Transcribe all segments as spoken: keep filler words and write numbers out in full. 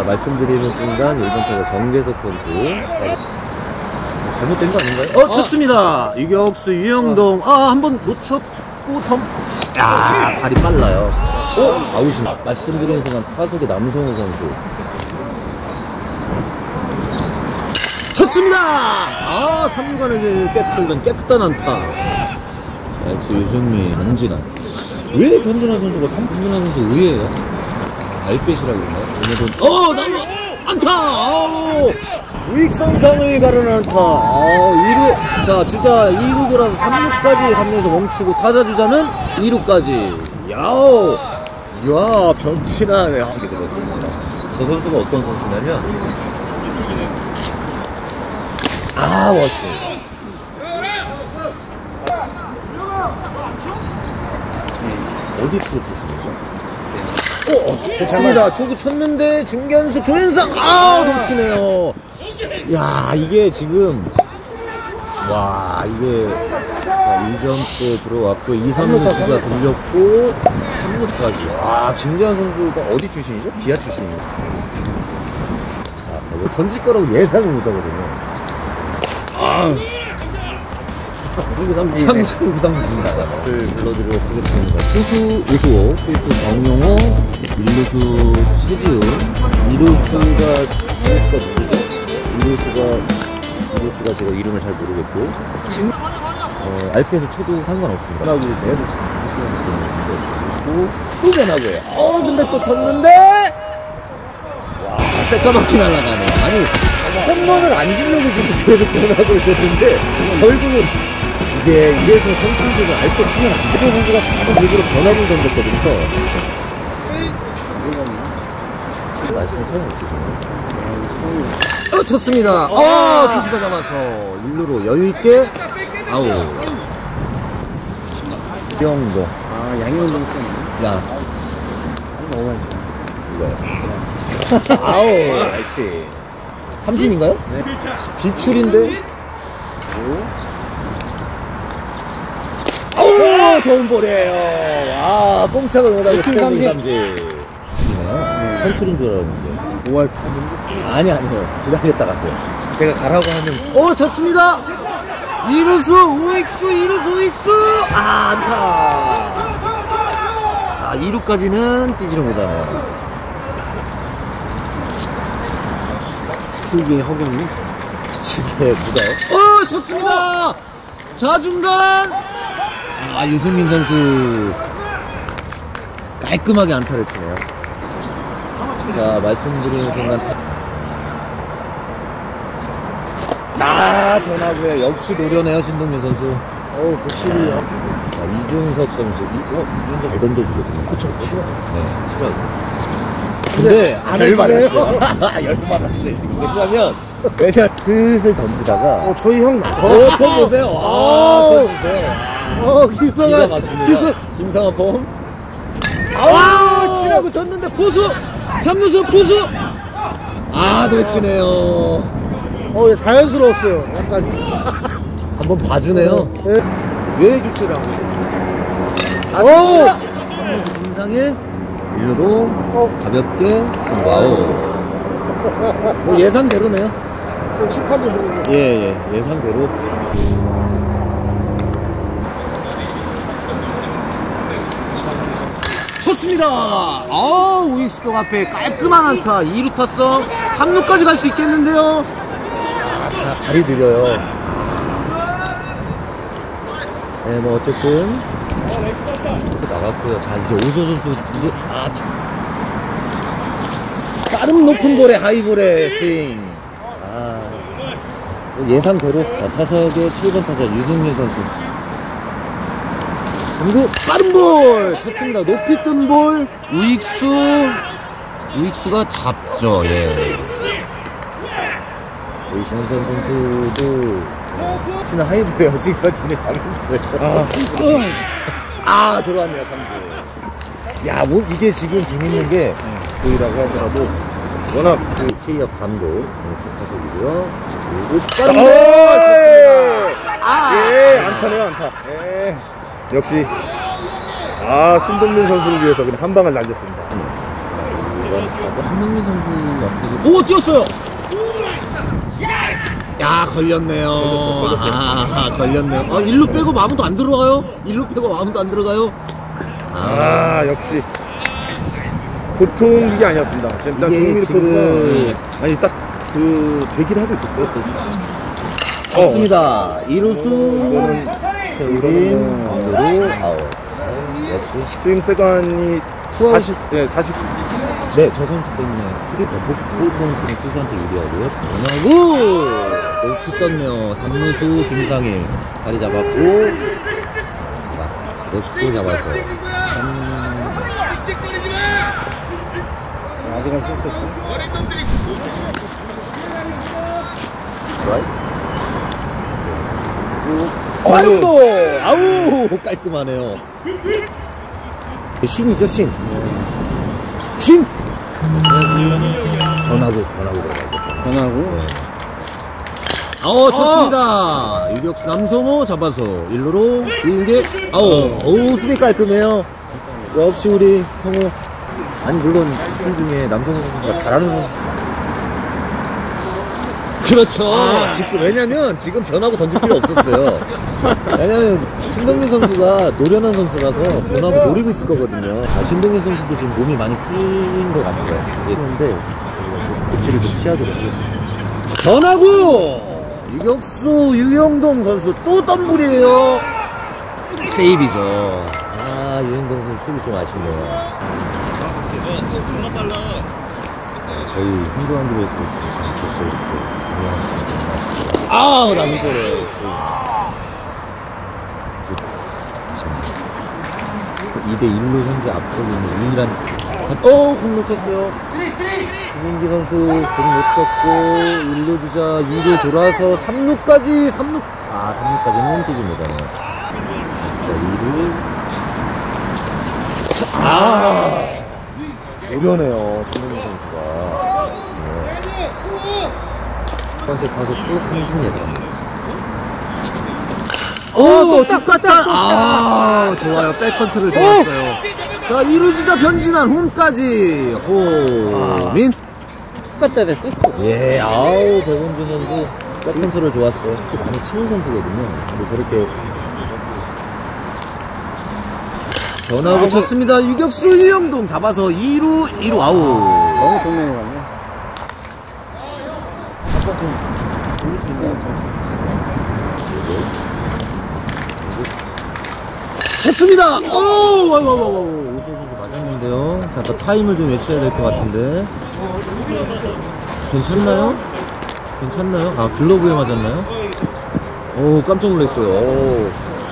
자, 말씀드리는 순간 일 번 타자 정재석 선수. 잘못된 거 아닌가요? 어, 쳤습니다. 유격수 유영동. 아, 한번 놓쳤고 덤. 야, 발이 빨라요. 어? 아웃입니다. 말씀드리는 순간 타석의 남성호 선수. 쳤습니다! 아, 삼 루간에게 깨끗한 깨끗한 안타. 자, 엑스 유승민, 변진환. 왜 변진환 선수가 삼 변진환 선수 의외예요? 알배시라고 했나요? 오늘은 어! 나무! 안타! 아우! 우익선상의 가른 안타. 아우, 이 루. 자, 주자 이 루 돌아서 삼 루까지 삼 루에서 멈추고 타자 주자는 이 루까지. 야오! 이야, 변진환에 하게 들어졌습니다. 저 선수가 어떤 선수냐면 아, 워시. 어디 프로 출신이죠? 오, 좋습니다. 초구 쳤는데 중견수 조현상. 아, 놓치네요. 야, 이게 지금 와, 이게 자, 이 점 때 들어왔고 이, 삼 루 주자 들렸고 삼 루까지. 와, 김재환 선수가 어디 출신이죠? 기아 출신입니다. 자, 뭐 던질 거라고 예상을 못 하거든요. 아, 삼 점 구삼진 나가를 불러드리도록 하겠습니다. 투수 오수호, 투수 정용호, 일루수 최지훈, 이루수가 이루수가 누구죠? 이루수가 이루수가 제가 이름을 잘 모르겠고, 어, 알페에서 쳐도 상관없습니다. 하고 계속 학교에서 보는데 있고 또 변하고요. 어, 근데 또 쳤는데 와, 새까맣게 날아가네. 아니, 홈런을 안 주려고 지금 계속 변화를 줬는데 결국은 이게 이래서 선수들은 알고 치면 안 돼서 선수가 계속 일부러 변화를 던졌거든요. 말씀이 처음 없으시네요. 어, 쳤습니다. 어, 투수가 잡아서 일 루로 여유있게 아웃. 양영동. 아, 양영동 선수. 야, 너무 많이 누가요? 아우, 아이씨. 삼진인가요? 네. 비출인데? 오! 오, 좋은 볼이에요. 와, 꼼짝을 못하고 스탠딩 삼진. 네. 선출인 줄 알았는데. 오할 초. 아니, 아니에요. 기다렸다 갔어요. 제가 가라고 하면, 어, 졌습니다! 이루수, 우익수, 이루수, 우익수! 아, 안타! 자, 이 루까지는 뛰지를 못하네요. 추출기의 허경님? 추출기의 누가요? 어, 좋습니다! 좌중간! 아, 유승민 선수. 깔끔하게 안타를 치네요. 자, 말씀드리는 순간. 아, 변화구에 역시 노려내요, 신동민 선수. 어우, 복실이요. 자, 이준석 선수. 이, 어, 이준석 잘 던져주거든요. 그쵸, 싫어. 네, 싫어하고. 근데, 안 열받았어요. 열받았어요, 지금. 왜냐면, 왜냐, 슬슬 던지다가. 어, 저희 형. 어, 폼 보세요. 아, 폼 보세요. 어, 김성환. 기가 막힙니다. 김성환 폼. 아, 치라고 졌는데, 포수! 삼루수 포수! 아, 놓치네요. 어, 예, 자연스러웠어요. 약간. 한번 봐주네요. 네. 왜 교체를 한 거죠? 아, 오! 삼루수 김상일, 일 루로 어. 가볍게 승부 아웃. 뭐 예상대로네요. 저 심판들 보는 거. 예, 예, 예상대로. 쳤습니다. 아, 우익수 쪽 앞에 깔끔한 안타. 이 루 타성. 삼 루까지 갈 수 있겠는데요. 아, 다 발이 느려요. 네, 뭐 어쨌든 나갔고요. 자, 이제 오소 선수 이제 아, 빠른 높은 볼에 하이볼에 스윙. 아, 예상대로 타석의 칠 번 타자 유승민 선수. 삼 구 빠른 볼 쳤습니다. 높이 뜬 볼. 우익수 우익수가 잡죠. 예. 우익수 선수도 혹시나 하이볼에 어식 선진을 당했어요. 아, 아, 들어왔네요. 삼 구. 야, 뭐 이게 지금 재밌는 게 보이라고 하더라도 워낙 그 체이업 감독 첫 타석이고요. 그리고 빠른 볼 쳤습니다. 아, 예, 안타네요, 안타. 예. 역시, 아, 신동민 선수를 위해서 그냥 한 방을 날렸습니다. 자, 번 가자. 한명민 선수 앞에서 오 뛰었어요. 야 걸렸네요. 아 걸렸네요. 아 일루 빼고 아무도 안 들어가요? 일루 빼고 아무도 안 들어가요? 아, 아, 역시. 보통 이게 아니었습니다. 지금 딱 이게 정민우 지금- 포수가 아니 딱 그 대기를 하고 있었어요. 포수가. 좋습니다. 이루수 세우린 이거는 원루로 아웃. 역시 지금 세관이 투아웃. 사십, 네, 사십. 네, 저 선수 때문에 그리고 볼카운트는 투수한테 유리하고요. 원하고 높이 떴네요. 삼루수 김상일 자리 잡았고 잡아 잘했고 잡아서 삼 아직은 시작했어요. 스트라이크 빠른볼 아우 깔끔하네요. 신이죠 신. 신. 변하고 변하고 들어가죠. 변하고. 네. 어 쳤습니다. 유격수 남성호 잡아서 일루로 이게 아우 어우 수비 깔끔해요. 역시 우리 성호. 아니 물론 이팀 중에 남성호 선수가 잘하는 선수. 그렇죠. 아. 지금 왜냐면 지금 변하고 던질 필요 없었어요. 왜냐면 신동민 선수가 노련한 선수라서 변하고 노리고 있을 거거든요. 자 신동민 선수도 지금 몸이 많이 풀린 것 같아요. 그런데 교체를 좀 취하도록 하겠습니다. 변하고 유격수 유영동 선수 또 덤블이에요. 세이브죠. 아 유영동 선수 수비 좀 아쉽네요. 네, 저희 홍보한드로에서 참 벌써 이렇게 아우 나는 거래. 이 대 일로 현재 앞서고 있는 유일한 어! 공 놓쳤어요. 김민기 선수 공 놓쳤고 일루 주자 이 루 돌아서 삼 루까지 삼 루 아 삼 루까지는 뛰지 못하네요. 주자 이 루 아 노련해요 신동민 선수가. 네. 첫 번째 타석도 삼진 예상합니다. 오, 똑같다. 아, 좋아요. 백 컨트롤 좋았어요. 자, 이 루 주자 변진한 홈까지. 호민. 똑같다 됐어. 예, 아우, 백원준 선수 백 컨트롤 좋았어요. 또 많이 치는 선수거든요. 근데 저렇게 변하고 쳤습니다. 유격수 유영동 잡아서 이 루 일 루 아웃. 너무 정면에 갔네. 아까 좀 돌릴 수 있나요? 쳤습니다! 오! 와우, 와우, 와우. 오수 선수 맞았는데요. 자, 아까 타임을 좀 외쳐야 될 것 같은데. 괜찮나요? 괜찮나요? 아, 글러브에 맞았나요? 오, 깜짝 놀랐어요. 오.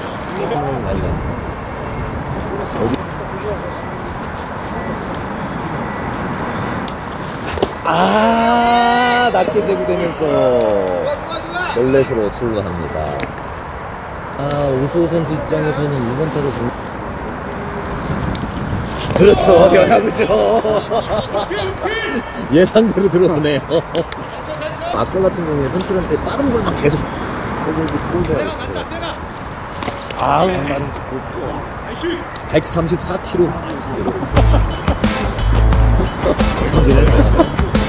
아, 낮게 제구되면서 롤렛으로 출루합니다. 아, 오수호 선수 입장에서는 이번 타자 정... 그렇죠, 변화구죠. 예상대로 들어오네요. 아까 같은 경우에 선출한테 빠른 볼만 계속 볼배하고 아, 나는 백삼십사 킬로그램 현재는